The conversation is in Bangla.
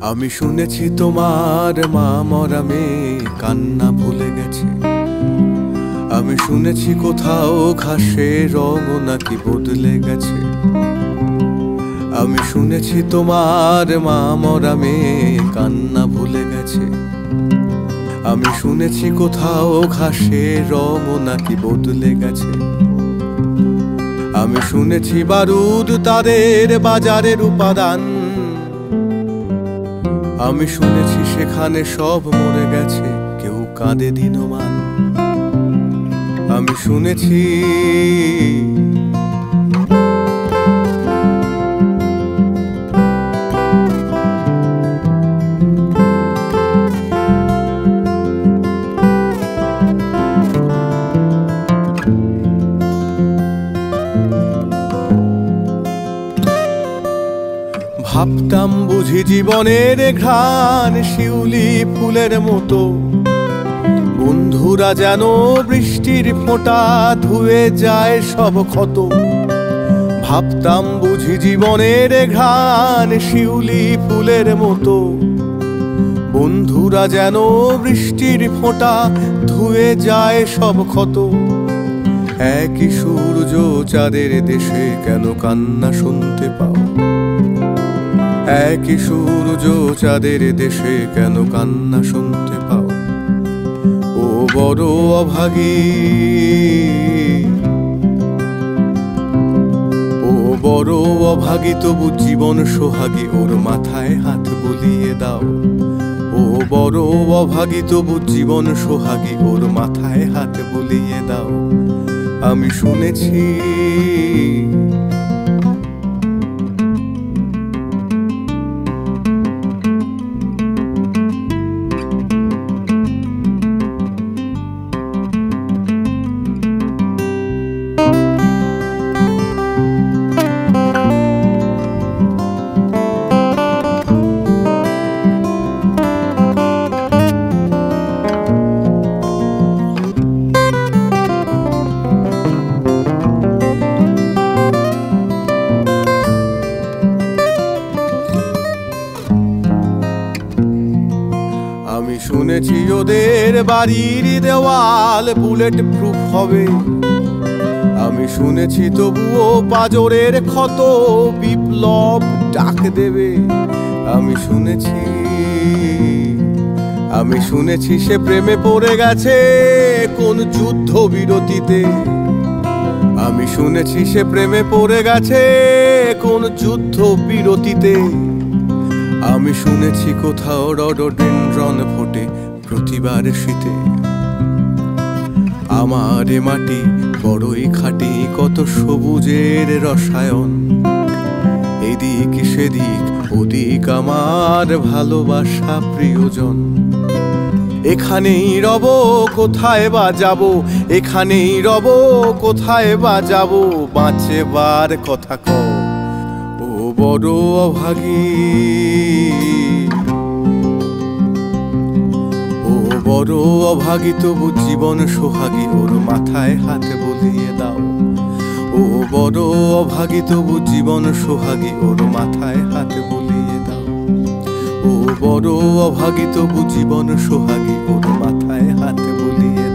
আমি শুনেছি তোমার মা মরা মেয়ে কান্না ভুলে গেছে। আমি শুনেছি কোথাও ঘাসের রঙ নাকি বদলে গেছে। আমি শুনেছি তোমার মা মরা মেয়ে কান্না ভুলে গেছে। আমি শুনেছি কোথাও ঘাসের রঙ নাকি বদলে গেছে। আমি শুনেছি বারুদ তাদের বাজারের উপাদান। আমি শুনেছি সেখানে সব মরে গেছে, কেউ কাঁদে দিনমান। আমি শুনেছি ভাবতাম বুঝি জীবনের ঘ্রাণ শিউলি ফুলের মতো। বন্ধুরা যেন বৃষ্টির ফোঁটা ধুয়ে যায় সব ক্ষত। ভাবতাম বুঝি জীবনের ঘ্রাণ শিউলি ফুলের মতো। বন্ধুরা যেন বৃষ্টির ফোঁটা ধুয়ে যায় সব ক্ষত। একই সূর্য চাঁদের দেশে কেন কান্না শুনতে পাও? একই সূর্য চাঁদের দেশে কেন কান্না শুনতে পাও? ও বড় অভাগী, ও বড় অভাগী, তবু জীবন সোহাগী, ওর মাথায় হাত বুলিয়ে দাও। ও বড় অভাগী, তবু জীবন সোহাগী, ওর মাথায় হাত বুলিয়ে দাও। আমি শুনেছি আমি শুনেছি ওদের বাড়ির দেওয়াল বুলেট প্রুফ হবে। আমি শুনেছি তবুও পাজরের ক্ষত বিপ্লব ডাক দেবে। আমি শুনেছি সে প্রেমে পড়ে গেছে কোন যুদ্ধ বিরতিতে। আমি শুনেছি সে প্রেমে পড়ে গেছে কোন যুদ্ধ বিরতিতে। আমি শুনেছি কোথাও রডোডেনড্রন ফোটে প্রতিবার শীতে। আমার এ মাটি বড়ই খাঁটি, কত সবুজের রসায়ন। এদিক সেদিক ওদিক আমার ভালোবাসা প্রিয়জন। এখানেই রব কোথায় বা যাব, এখানেই রব কোথায় বা যাব, বাঁচবার কথা কও। ও বড় অভাগী, ও বড় অভাগী, তবু জীবন সোহাগী, ওর মাথায় হাত বুলিয়ে দাও। ও বড় অভাগী, তবু জীবন সোহাগী, ওর মাথায় হাত বুলিয়ে দাও। ও বড় অভাগী, তবু জীবন সোহাগী, ওর মাথায় হাত বুলিয়ে দাও।